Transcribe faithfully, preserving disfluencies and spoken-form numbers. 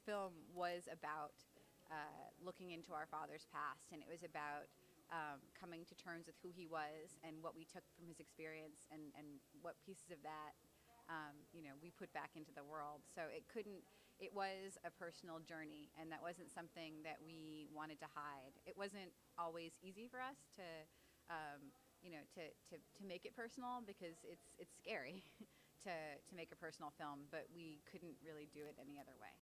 film was about uh, looking into our father's past, and it was about um, coming to terms with who he was and what we took from his experience, and, and what pieces of that um, you know, we put back into the world. So it couldn't, it was a personal journey, and that wasn't something that we wanted to hide. It wasn't always easy for us to, um, you know, to, to, to make it personal, because it's, it's scary to, to make a personal film, but we couldn't really do it any other way.